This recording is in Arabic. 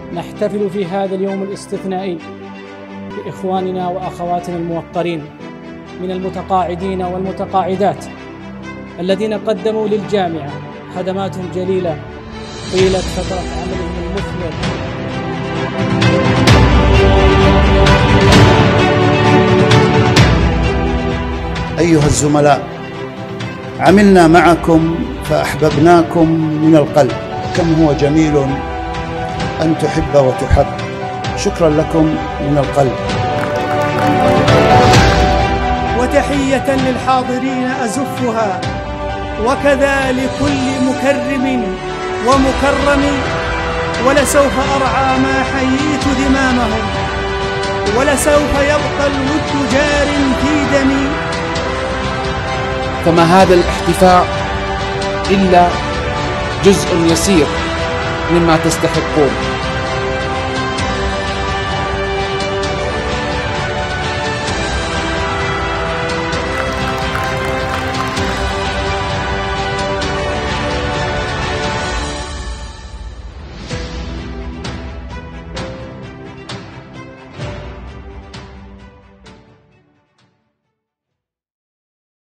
نحتفل في هذا اليوم الاستثنائي بإخواننا وأخواتنا الموقرين من المتقاعدين والمتقاعدات الذين قدموا للجامعة خدمات جليلة طيلة فترة عملهم المثمر. أيها الزملاء، عملنا معكم فأحببناكم من القلب. كم هو جميل أن تحب وتحب. شكرا لكم من القلب. وتحية للحاضرين أزفها، وكذا لكل مكرم ومكرم. ولسوف أرعى ما حييت ذمامهم، ولسوف يبقى الود جار في دمي. فما هذا الاحتفاء إلا جزء يسير مما تستحقون.